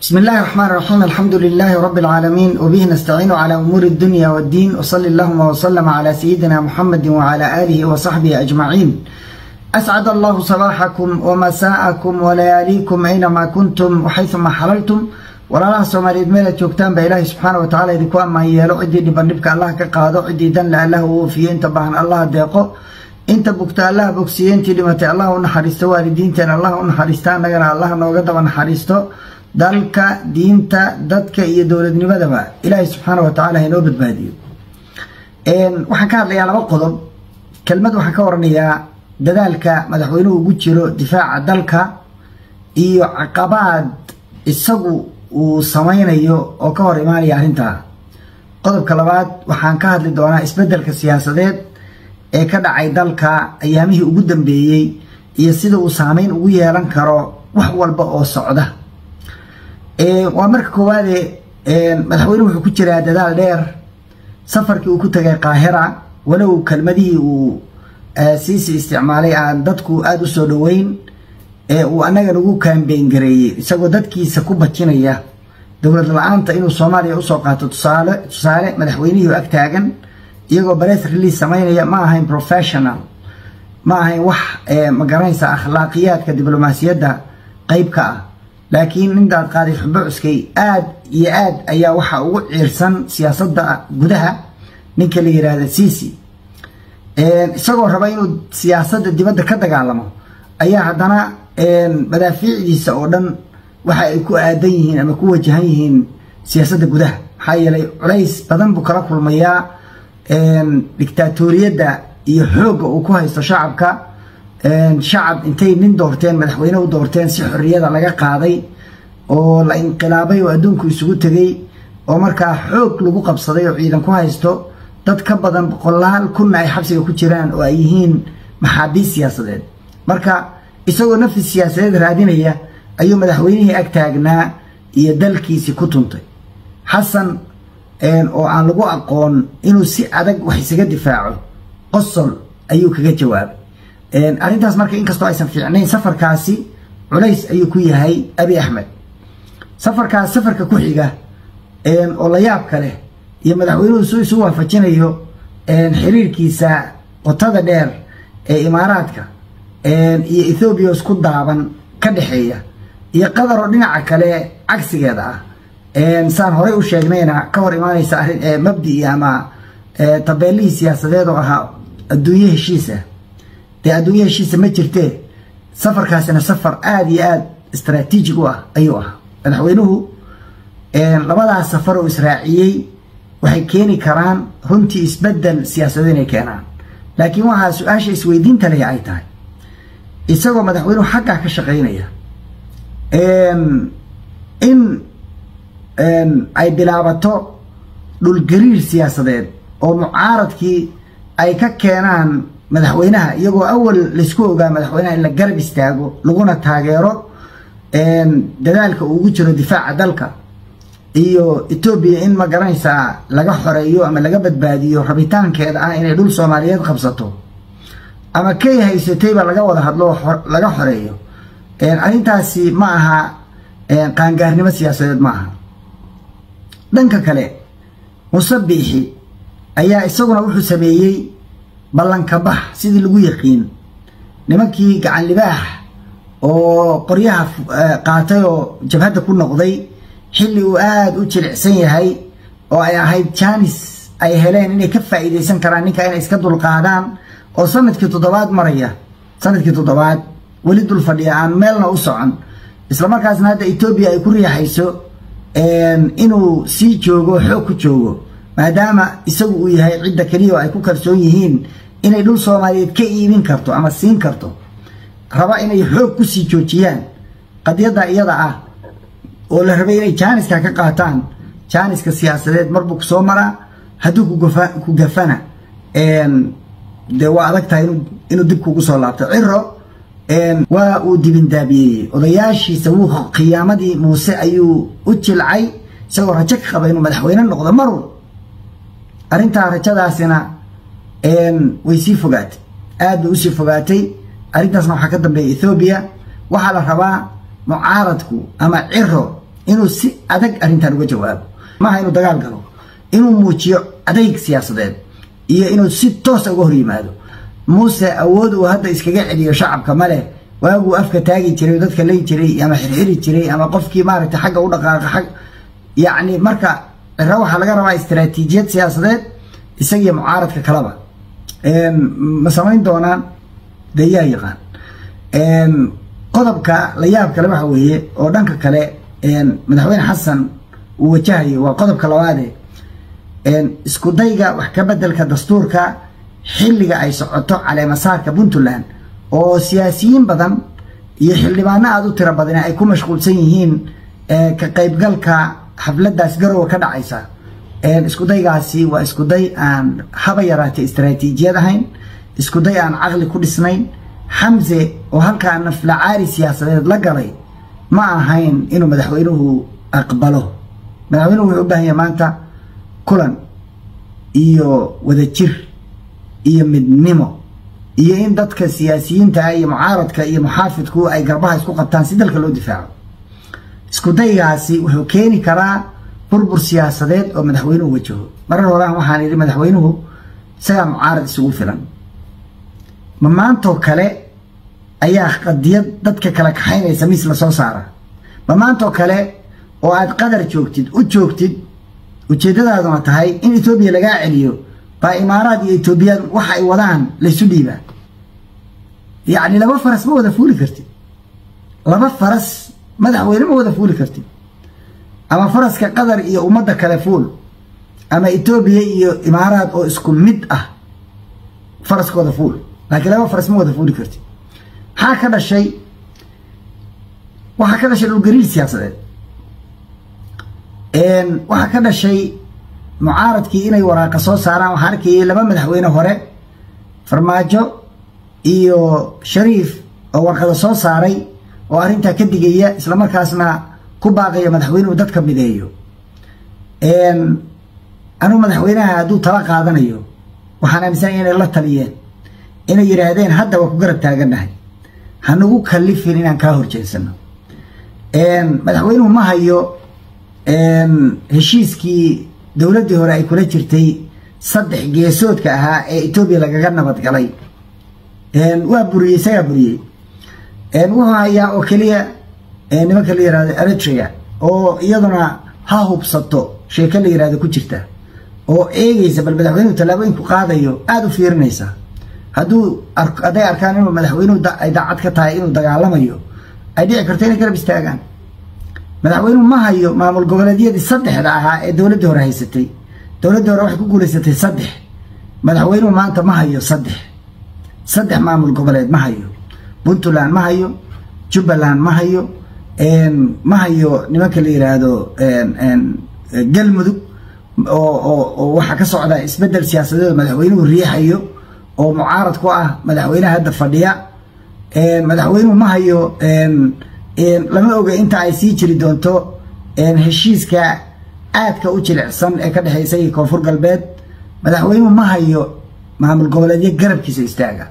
بسم الله الرحمن الرحيم. الحمد لله رب العالمين وبه نستعين على أمور الدنيا والدين، وصلى اللهم وسلم على سيدنا محمد وعلى آله وصحبه أجمعين. أسعد الله صباحكم ومساءكم ولياليكم أينما كنتم وحيثما حللتم. ولا سوماليد ميل joogtaan ba Ilaahay subhanahu wa ta'ala idinku ammaan yeelo cidii dhibka Allah ka qaado cidii dan la Allah uu fiye inta baahan Allah deeqo inta bugta Allah bogsiyeenti dhimatay Allah u naxariisto waalidiinteena Allah u naxariisto anagana Allah nooga daba naxariisto dalka diinta dadka iyo dawladnimadaba Ilaahay subhanahu wa ta'ala inoo badbaadiyo. waxaan ka hadlayaa laba qodob. kelmad waxaan ka waranayaa dadaalka madaxweynuhu ugu jiro difaaca dalka iyo caqabad isagu uu samaynayo oo ka hor imaanaya arrinta. qodobka labaad waxaan ka hadli doonaa isbedelka siyaasadeed ee ka dhacay dalka ayaamihii ugu dambeeyay iyo sida uu saameyn ugu yeelan karo wax walba oo socda. waa marka koowaad madaxweynuhu wuxuu ku jiraa dadaal dheer. safarkii uu ku tagay Qaahira walow kelmadihii uu siisi isticmaalay aan dadku aad u soo dhaweyn uu anaga nagu campaign gareeyay isagoo dadkiisa ku bajinaya dawlad la'aanta inuu Soomaaliya u soo qaato tusaale madaxweynuhu ag taagan iyagoo press release sameynaya ma ahayn professional, ma ahayn wax ma garanaysa akhlaaqiyadka diblomaasiyadda qayb ka ah, laakiin intaad qaaday xubuuskay aad iyo aad ayaa waxa ugu ciirsan siyaasadda gudaha ninka la yiraahdo Siisi. isagoo raba inuu siyaasadda dibadda ka dagaalamo ayaa haddana madaafiicdiisa oo dhan waxa ay ku aadan yihiin ama ku wajahan yihiin siyaasadda gudaha. maxaa yeelay culays badan buu kala kulmayaa dictatoriyadda iyo xoogga uu ku haysto shacabka. shacab intay nin doorteen madaxweyne u doorteen si xorriyada laga qaaday oo la inqilaabay oo adduunku isugu tagay oo markaa xoog lagu qabsaday oo ciidan ku haysto dad ka badan 100,000 ay xabsiga ku jiraan oo ay yihiin maxaabiis siyaasadeed. marka isagoo nafsi siyaasadeed raadinaya ayuu madaxweynihii ag taagnaa iyo dalkiisi ku tuntay. xasan oo aan lagu aqoon inuu si adag wax isaga difaaco qosol ayuu kaga jawaabay. arrintaas marka inkastoo aysan fiicnayn safarkaasi culays ayuu ku yahay Abi Ahmed. safarka ku xiga oo la yaab kale iyo madaxweynuhu soo isu waafajinayo xiriirkiisa qotada dheer ee Imaaraadka iyo Ethiopia isku daaban ka dhaxeeya iyo Qatar oo dhinaca kale cagsigeeda ah. saan hore u sheegnayna ka hor imaanaysa arrin mabdi ama tabeelihii siyaasadeed oo ahaa adduunyo heshiisa. adduunyo heshiisa ma jirtee safarkaasina safar aad iyo aad istaraatiijig u ah ayuu ah. madaxweynuhu labadaas safar oo israaciyay waxay keeni karaan runtii isbedel siyaasadeed inay keenaan, laakiin waxaa su-aasha isweydiinta leh ay tahay isagoo madaxweynuhu xagga ka shaqaynaya in ay bilaabato dhulgariir siyaasadeed oo mucaaradkii ay ka keenaan madaxweynaha iyagoo awal laysku ogaa madaxweynaha in la garab istaago laguna taageero dadaalka uu ugu jiro difaaca dalka iyo Ethiopia in ma garanaysaa laga xoreeyo ama laga badbaadiyo rabitaankeeda ah inay dhul Soomaaliyeed qabsato ama kay haysatay ba laga wada hadlo laga xoreeyo. arrintaasi ma aha qaangaarnimo siyaasadeed ma aha. dhanka kale Musabixi ayaa isaguna wuxuu sameeyay ballanka bax sidii lagu yaqiin nimankii gacan libaax oo qoryaha qaatay oo jabhada ku noqday xilli uu aad u jilicsan yahay oo ay ahayd chance ay heleen inay ka faa'iideysan karaan ninka inay iska dul qaadaan oo sanadkii 7 maraya sanadkii 7 wali dul fadhiya aan meelna u socon isla markaasna hadda Ethiopia ay ku riixayso inuu sii joogo xoog ku joogo maadaama isagu uu yahay cidda kaliya oo ay ku kalsoon yihiin inay dhul Soomaaliyeed ka iibin karto ama siin karto raba inay xoog ku sii joojiyaan qadiyada iyada ah oo la rabay inay jaaniska ka qaataan. jaaniska siyaasadeed marbu soo mara haduu ku gafana de waa adag tahay inuu dib kugu soo laabto. Ciro waa uu dibin daabiyay odayaashiisa wuu qiyaamadii Muuse ayuu u jilcay isagoo rajo ka qaba inuu madaxweyne noqdo maruu. arrinta rajadaasina way sii fogaatay aad u sii fogaatay. arrintaasna waxa ka dambeeyay Ethiopia. waxa la rabaa mucaaradku ama Ciro inuu si adag arrintan uga jawaabo maaha inuu dagaal galo inuu muujiyo adayg siyaasadeed iyo inuu si toos uga hor yimaado muuse awood uu hadda iskaga celiyo shacabka male waagu afka taagi jiray dadka leey jiray ama xirxiri jiray ama qofkii maaragtay xagga u dhaqaaqa xag yani marka waxa laga rabaa istiraatiijiyad siyaasadeed isaga mucaaradka kalaba ma samayn doonaan dayaa yaqaan qodobka la yaab kale waxa weeye oo dhanka kale madaxweyne xasan uu wajahayo waa qodobka labaad isku dayga wax ka bedelka dastuurka xilliga ay socoto caleemasaarka Puntland oo siyaasiyiin badan iyo xildhibaano aad u tiro badan ay ku mashquulsan yihiin ka qaybgalka xafladaas garow ka dhacaysa isku daygaasi waa isku day aan haba yaraatay istiraatiijiyad ahayn isku day aan aqli ku dhisnayn Hamze oo halka naflacaari siyaasadeed la galay ma ahayn inuu madaxweynuhu aqbalo madaxweynuhu wuxuu u baahan yahay maanta kulan iyo wadajir iyo midnimo iyo in dadka siyaasiyiinta iyo mucaaradka iyo muxaafidku ay garbaha isku qabtaan si dalka loo difaaco isku daygaasi wuxuu keeni karaa burbur siyaasadeed oo madaxweynuhu wajaho marar hore waxaan yiri madaxweynuhu isaga mucaarad isugu filan ma maanta kale ayaa qadiyad dadka kala kaxaynaysa mis la soo saara ma maanta kale oo aad qadar joogtid ujeedadaaduna tahay in Itoobiya laga celiyo ba imaaraad iyo Itoobiya waxa ay wadaan la isu dhiibaa يعني لما فرس ما وذا فولي كرتي لما فرس مدحوينه ما وذا فولي كرتي أما فرس كقدر إيه ومدة كلفول أما إثيوبيا إيه إمارات أو إسكو مدة فرس كوذا فول لكن لما فرس ما وذا فولي كرتي هكذا الشيء وهكذا شيء القريل سياسة وهكذا شيء معارض كي إني وراك صوص سارة وحركي لما مدحوينه هراء فرماجو iyo Shariif oo warqada soo saaray oo arinta ka digaya isla markaasna ku baaqaya madaxweynuhu dadka mideeyo anu madaxweynaha haduu tala qaadanayo waxaan aaminsan inay la taliyeen inay yiraahdeen hadda waa ku garab taaganahay hanagu kalifin inaan ka horjeesano madaxweynuhu ma hayo heshiiskii dawladii hore ay kula jirtay saddex geesoodka ahaa ee Itoobiya lagaga nabad galay وابوري سيابوري وهايا أو كليا نما كليا هذا أريتريا أو يدنا هاهو بسطو شيء كليا هذا كتشرته أو إيه سبب المدحوين وتلاوين كقاضيو أدو فيرنيسا هادو أداء أركانهم المدحوين إذا عدك تاين ودعالميو أدي أكرتين كلا بيستاجان مدحوين ما هيو ما مول جوالدية دي صدق هذا الدولة دورة هي ستي دولة دورة واحد يقول ستي صدق مدحوين ما أنت ما هيو صدق صدق معمول قبلات ما هيو بنتلان ما هيو جبلان ما هيو ما هيو نمك اللي يرادو قلمدو أو وحكا صعدا اسبدل سياسة مدحوينه الريح هيو أو معارض كواه مدحوينه هذا فرديا مدحوينه ما هيو لما أوجا أنت عايزي تري دونتو هالشيء كا عاد كأوتشل عصام أكده هيسي كفر قلبات مدحوينه ما هيو معمول قبلات قرب كيس يستاجا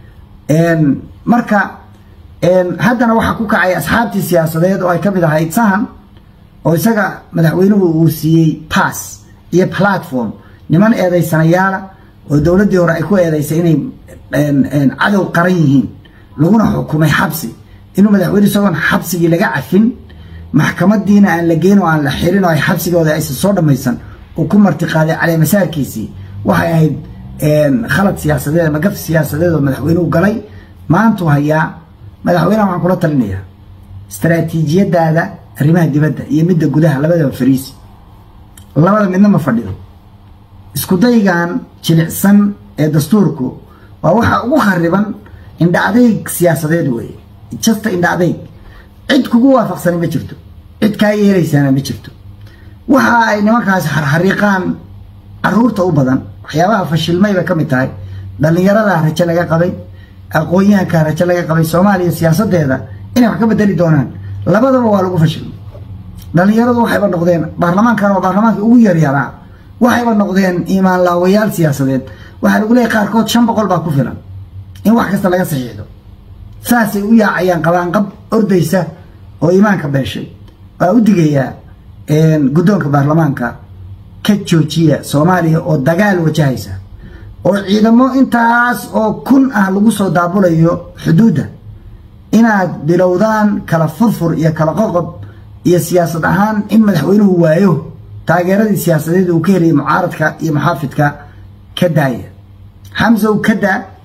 marka haddana waxa ku kacay asxaabtii siyaasadeed oo ay ka mid ahayd sahan oo isaga madaxweynuhu uu siiyay pass iyo platform niman eedeysanayaal oo dawladii hore ay ku eedeysay inay cadow qaran yihiin laguna xukumay xabsi inuu madaxweynuhu isagoon xabsigii laga cafin maxkamadiina aan la geyn oo aan la xirin oo ay xabsigooda ay soo dhamaysan oo ku martiqaaday caleemasaarkiisii waxay ahayd خلط سياسة ما قف سياسة مدحوينه قلي ما أنتو هيا مدحوينه عن كل تلنية استراتيجية ده الرماه دي بدأ يمد جودها لبدا فريسي الله بدأ مننا ما فرديه اسكودي كان شلع سن دستوركو وخربا عند عديك سياسة دوي جست عند عديك عدكو جوا فقصني ما شفتو عد كاي ريسانا ما شفتو وها إنما كاس حريقان عرورته أبدا waxyaabaha fashilmay ba kamid tahay dhalinyarada rajo laga qabay aqoonyahanka rajo laga qabay Soomaaliya siyaasadeeda inay wax ka bedeli doonaan labadaba waa lagu fashilmay dhalinyaradu waxay ba noqdeen baarlamaanka ugu yaryaraa waxay ba noqdeen iimaan laawayaal siyaasadeed waxa lagu leeyahay qaarkood 500 baa ku filan in wax kasta laga saxiixdo saasay u yaacayaan qabaan qab ordaysa oo iimaanka beeshay أوديجيا قدونك برلمانك كتشوتشيا سوماليا أو دجال وجايزة أو إذا ما أنتاس أو كن أهلوسو دابوليو حدوده إن دلودان كلا فرفر يا كلا قغب يا سياسة أهان إن مدحوينه هو أيوه تاجرات السياسة دي وكيري معارضك يا محافظك كداية حمزة وكدا